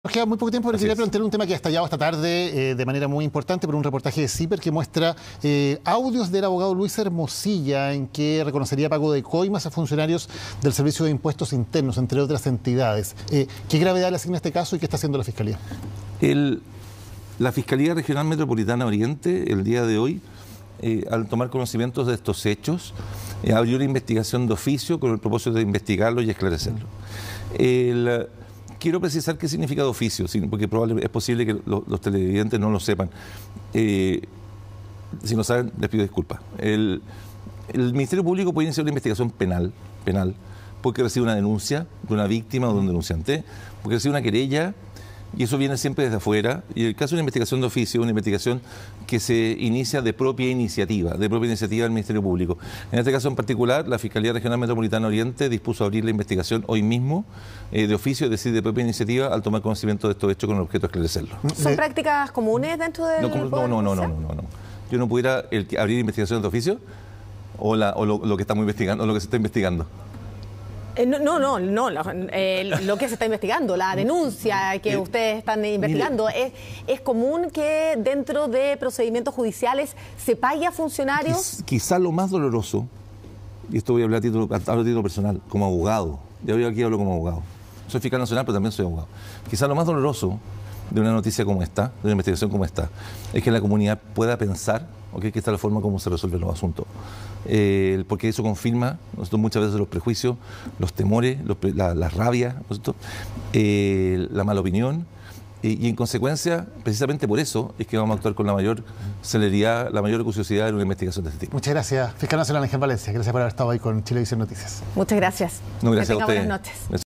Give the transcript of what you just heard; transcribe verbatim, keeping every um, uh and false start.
Nos queda muy poco tiempo, pero Así quería es. plantear un tema que ha estallado esta tarde eh, de manera muy importante por un reportaje de CIPER que muestra eh, audios del abogado Luis Hermosilla en que reconocería pago de coimas a funcionarios del Servicio de Impuestos Internos, entre otras entidades. Eh, ¿Qué gravedad le asigna este caso y qué está haciendo la Fiscalía? El, la Fiscalía Regional Metropolitana Oriente, el día de hoy, eh, al tomar conocimientos de estos hechos, eh, abrió una investigación de oficio con el propósito de investigarlo y esclarecerlo. El, Quiero precisar qué significa de oficio, porque probablemente es posible que los, los televidentes no lo sepan. Eh, si no saben, les pido disculpas. El, el Ministerio Público puede iniciar una investigación penal, penal porque recibe una denuncia de una víctima o de un denunciante, porque recibe una querella, y eso viene siempre desde afuera. Y el caso de una investigación de oficio, una investigación que se inicia de propia iniciativa, de propia iniciativa del Ministerio Público. En este caso en particular, la Fiscalía Regional Metropolitana Oriente dispuso a abrir la investigación hoy mismo, eh, de oficio, es decir, de propia iniciativa, al tomar conocimiento de estos hechos con el objeto de esclarecerlo. ¿Son prácticas comunes dentro del No, no, no, no, no, no, no, no. Yo no pudiera el, abrir investigaciones de oficio o, la, o lo, lo que estamos investigando, o lo que se está investigando. Eh, no, no, no, no lo, eh, lo que se está investigando, la denuncia que ustedes están investigando. ¿Es, es común que dentro de procedimientos judiciales se pague a funcionarios? Quiz, quizá lo más doloroso, y esto voy a hablar a título, a título personal, como abogado, yo aquí hablo como abogado, soy fiscal nacional pero también soy abogado, quizá lo más doloroso de una noticia como esta, de una investigación como esta, es que la comunidad pueda pensar, okay, que esta es la forma como se resuelven los asuntos. Eh, porque eso confirma nosotros muchas veces los prejuicios, los temores, los, la, la rabia, eh, la mala opinión, eh, y en consecuencia, precisamente por eso, es que vamos a actuar con la mayor celeridad, la mayor acuciosidad en una investigación de este tipo. Muchas gracias, Fiscal Nacional Ángel Valencia. Gracias por haber estado ahí con Chilevisión Noticias. Muchas gracias. No, gracias que a tenga ustedes. buenas noches.